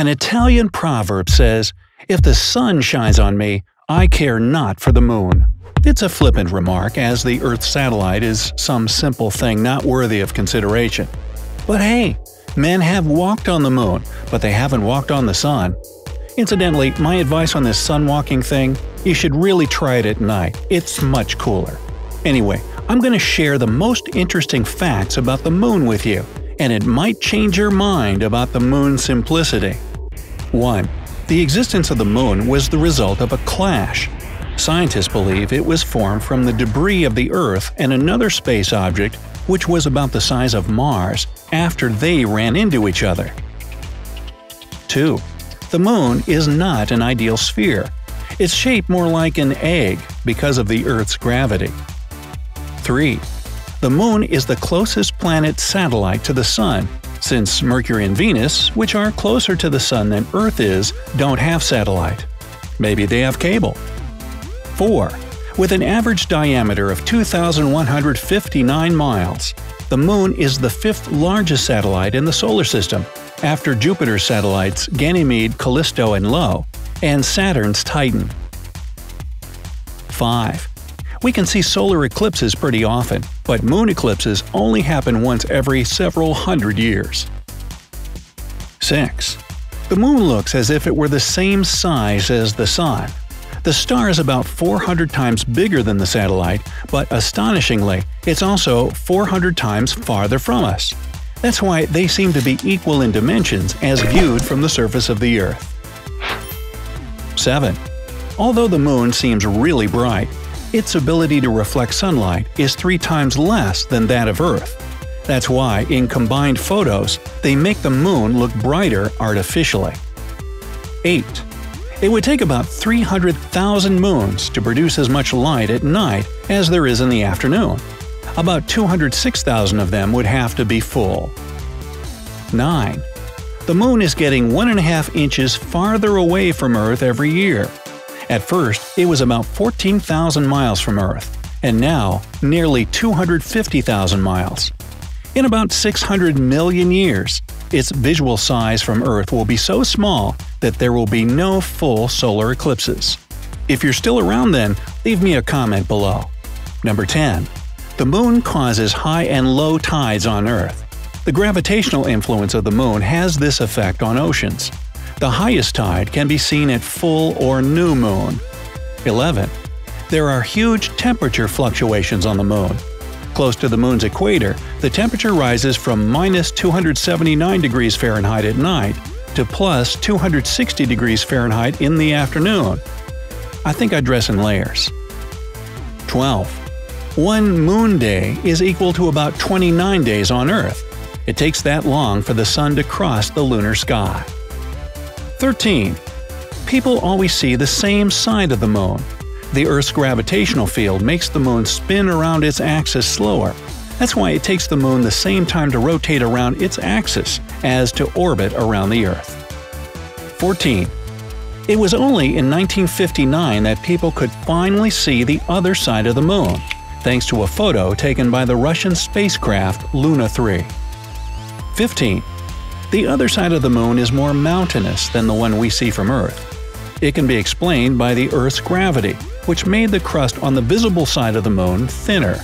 An Italian proverb says, "If the sun shines on me, I care not for the moon." It's a flippant remark, as the Earth's satellite is some simple thing not worthy of consideration. But hey, men have walked on the moon, but they haven't walked on the sun. Incidentally, my advice on this sun walking thing: you should really try it at night. It's much cooler. Anyway, I'm going to share the most interesting facts about the moon with you, and it might change your mind about the moon's simplicity. 1. The existence of the moon was the result of a clash. Scientists believe it was formed from the debris of the Earth and another space object which was about the size of Mars after they ran into each other. 2. The moon is not an ideal sphere. It's shaped more like an egg because of the Earth's gravity. 3. The moon is the closest planet satellite to the Sun, since Mercury and Venus, which are closer to the Sun than Earth is, don't have satellite. Maybe they have cable. 4. With an average diameter of 2,159 miles, the Moon is the fifth largest satellite in the Solar System, after Jupiter's satellites Ganymede, Callisto, and Io, and Saturn's Titan. 5. We can see solar eclipses pretty often, but moon eclipses only happen once every several hundred years. 6. The moon looks as if it were the same size as the Sun. The star is about 400 times bigger than the satellite, but astonishingly, it's also 400 times farther from us. That's why they seem to be equal in dimensions as viewed from the surface of the Earth. 7. Although the moon seems really bright, its ability to reflect sunlight is 3 times less than that of Earth. That's why, in combined photos, they make the moon look brighter artificially. 8. It would take about 300,000 moons to produce as much light at night as there is in the afternoon. About 206,000 of them would have to be full. 9. The moon is getting 1.5 inches farther away from Earth every year. At first, it was about 14,000 miles from Earth, and now nearly 250,000 miles. In about 600 million years, its visual size from Earth will be so small that there will be no full solar eclipses. If you're still around then, leave me a comment below. Number 10. The moon causes high and low tides on Earth. The gravitational influence of the moon has this effect on oceans. The highest tide can be seen at full or new moon. 11. There are huge temperature fluctuations on the moon. Close to the moon's equator, the temperature rises from minus 279 degrees Fahrenheit at night to plus 260 degrees Fahrenheit in the afternoon. I think I dress in layers. 12. One moon day is equal to about 29 days on Earth. It takes that long for the sun to cross the lunar sky. 13. People always see the same side of the moon. The Earth's gravitational field makes the moon spin around its axis slower. That's why it takes the moon the same time to rotate around its axis as to orbit around the Earth. 14. It was only in 1959 that people could finally see the other side of the moon, thanks to a photo taken by the Russian spacecraft Lunar 3. 15. The other side of the moon is more mountainous than the one we see from Earth. It can be explained by the Earth's gravity, which made the crust on the visible side of the moon thinner.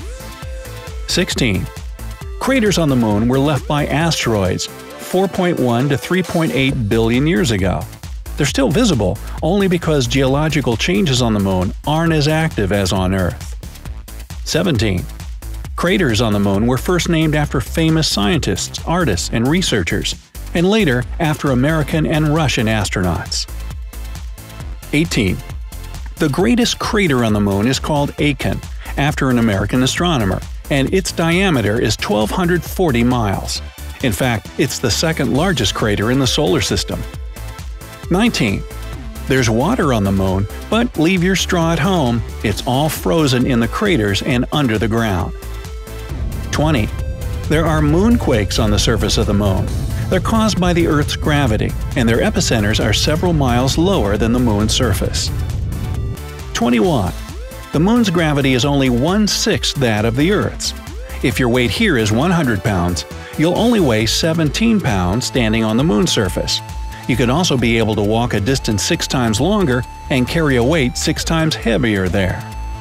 16. Craters on the moon were left by asteroids 4.1 to 3.8 billion years ago. They're still visible only because geological changes on the moon aren't as active as on Earth. 17. Craters on the moon were first named after famous scientists, artists, and researchers, and later after American and Russian astronauts. 18. The greatest crater on the moon is called Aiken, after an American astronomer, and its diameter is 1,240 miles. In fact, it's the second largest crater in the Solar System. 19. There's water on the moon, but leave your straw at home, it's all frozen in the craters and under the ground. 20. There are moonquakes on the surface of the moon. They're caused by the Earth's gravity, and their epicenters are several miles lower than the moon's surface. 21. The moon's gravity is only 1/6 that of the Earth's. If your weight here is 100 pounds, you'll only weigh 17 pounds standing on the moon's surface. You could also be able to walk a distance 6 times longer and carry a weight 6 times heavier there.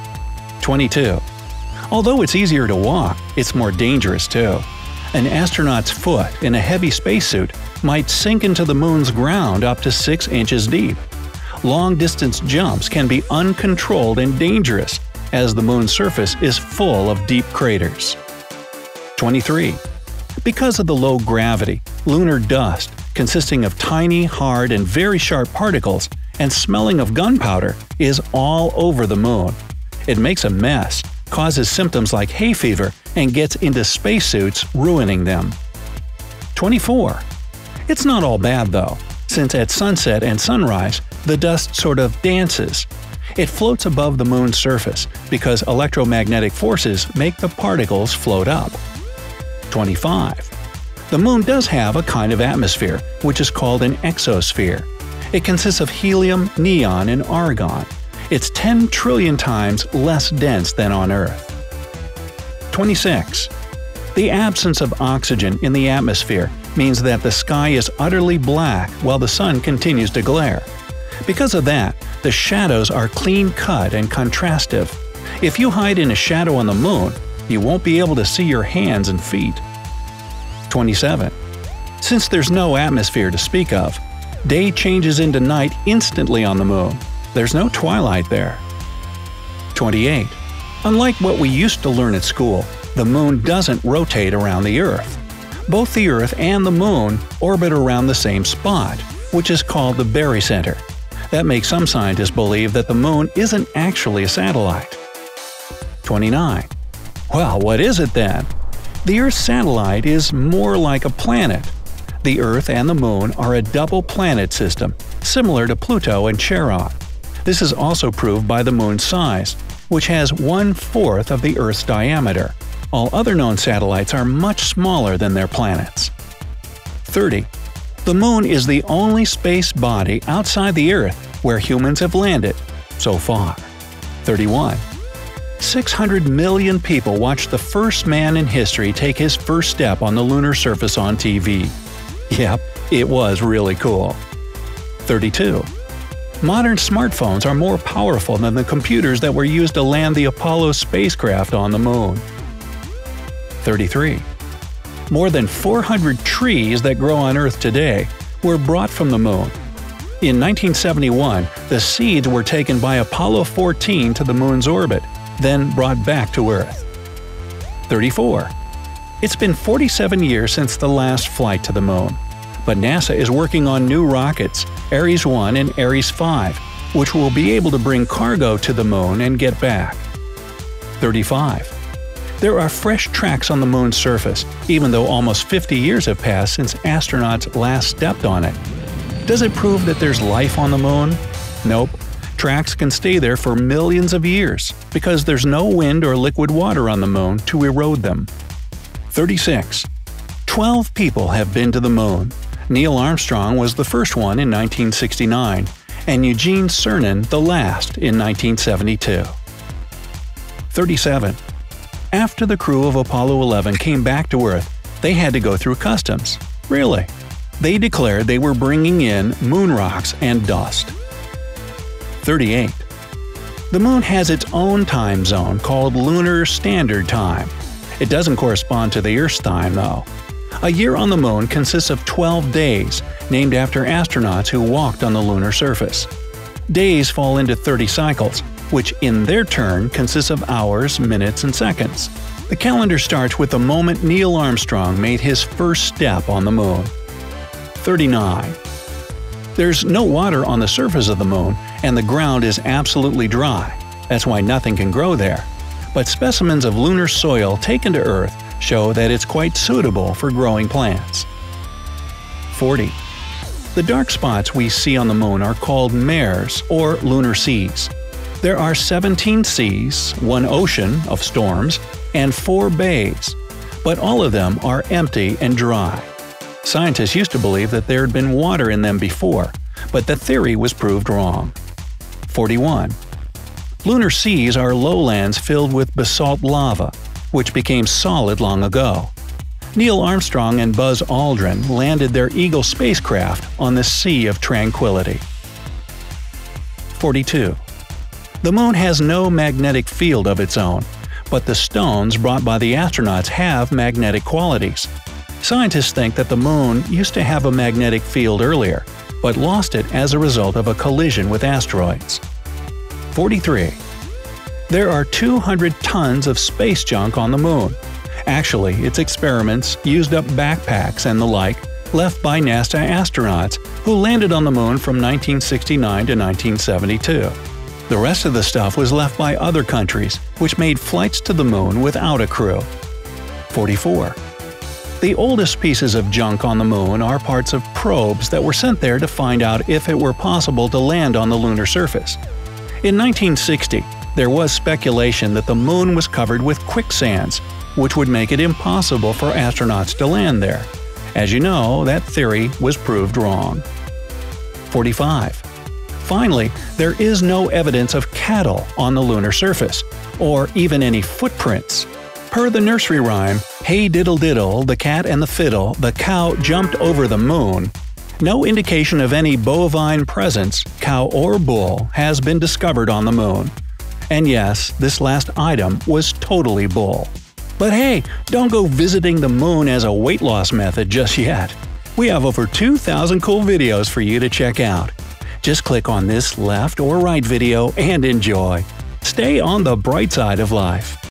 22. Although it's easier to walk, it's more dangerous too. An astronaut's foot in a heavy spacesuit might sink into the moon's ground up to 6 inches deep. Long-distance jumps can be uncontrolled and dangerous, as the moon's surface is full of deep craters. 23. Because of the low gravity, lunar dust, consisting of tiny, hard, and very sharp particles, and smelling of gunpowder, is all over the moon. It makes a mess, causes symptoms like hay fever, and gets into spacesuits, ruining them. 24. It's not all bad though, since at sunset and sunrise, the dust sort of dances. It floats above the moon's surface because electromagnetic forces make the particles float up. 25. The moon does have a kind of atmosphere, which is called an exosphere. It consists of helium, neon, and argon. It's 10 trillion times less dense than on Earth. 26. The absence of oxygen in the atmosphere means that the sky is utterly black while the sun continues to glare. Because of that, the shadows are clean-cut and contrastive. If you hide in a shadow on the moon, you won't be able to see your hands and feet. 27. Since there's no atmosphere to speak of, day changes into night instantly on the moon. There's no twilight there. 28. Unlike what we used to learn at school, the moon doesn't rotate around the Earth. Both the Earth and the moon orbit around the same spot, which is called the barycenter. That makes some scientists believe that the moon isn't actually a satellite. 29. Well, what is it then? The Earth's satellite is more like a planet. The Earth and the Moon are a double planet system, similar to Pluto and Charon. This is also proved by the Moon's size, which has 1/4 of the Earth's diameter. All other known satellites are much smaller than their planets. 30. The Moon is the only space body outside the Earth where humans have landed, so far. 31. 600 million people watched the first man in history take his first step on the lunar surface on TV. Yep, it was really cool. 32. Modern smartphones are more powerful than the computers that were used to land the Apollo spacecraft on the moon. 33. More than 400 trees that grow on Earth today were brought from the moon. In 1971, the seeds were taken by Apollo 14 to the moon's orbit, then brought back to Earth. 34. It's been 47 years since the last flight to the moon, but NASA is working on new rockets, Ares 1 and Ares 5, which will be able to bring cargo to the moon and get back. 35. There are fresh tracks on the moon's surface, even though almost 50 years have passed since astronauts last stepped on it. Does it prove that there's life on the moon? Nope. Tracks can stay there for millions of years, because there's no wind or liquid water on the moon to erode them. 36. 12 people have been to the moon. Neil Armstrong was the first one in 1969, and Eugene Cernan the last in 1972. 37. After the crew of Apollo 11 came back to Earth, they had to go through customs. Really? They declared they were bringing in moon rocks and dust. 38. The moon has its own time zone called Lunar Standard Time. It doesn't correspond to the Earth's time, though. A year on the moon consists of 12 days, named after astronauts who walked on the lunar surface. Days fall into 30 cycles, which in their turn consists of hours, minutes, and seconds. The calendar starts with the moment Neil Armstrong made his first step on the moon. 39. There's no water on the surface of the moon, and the ground is absolutely dry. That's why nothing can grow there. But specimens of lunar soil taken to Earth show that it's quite suitable for growing plants. 40. The dark spots we see on the moon are called mares, or lunar seas. There are 17 seas, 1 ocean of storms, and 4 bays, but all of them are empty and dry. Scientists used to believe that there had been water in them before, but the theory was proved wrong. 41. Lunar seas are lowlands filled with basalt lava, which became solid long ago. Neil Armstrong and Buzz Aldrin landed their Eagle spacecraft on the Sea of Tranquility. 42. The Moon has no magnetic field of its own, but the stones brought by the astronauts have magnetic qualities. Scientists think that the Moon used to have a magnetic field earlier, but lost it as a result of a collision with asteroids. 43. There are 200 tons of space junk on the Moon. Actually, its experiments used up backpacks and the like left by NASA astronauts who landed on the Moon from 1969 to 1972. The rest of the stuff was left by other countries, which made flights to the Moon without a crew. 44. The oldest pieces of junk on the Moon are parts of probes that were sent there to find out if it were possible to land on the lunar surface. In 1960, there was speculation that the Moon was covered with quicksands, which would make it impossible for astronauts to land there. As you know, that theory was proved wrong. 45. Finally, there is no evidence of cattle on the lunar surface, or even any footprints. Per the nursery rhyme, "Hey diddle diddle, the cat and the fiddle, the cow jumped over the moon," no indication of any bovine presence, cow or bull, has been discovered on the Moon. And yes, this last item was totally bull. But hey, don't go visiting the Moon as a weight loss method just yet. We have over 2,000 cool videos for you to check out. Just click on this left or right video and enjoy. Stay on the bright side of life.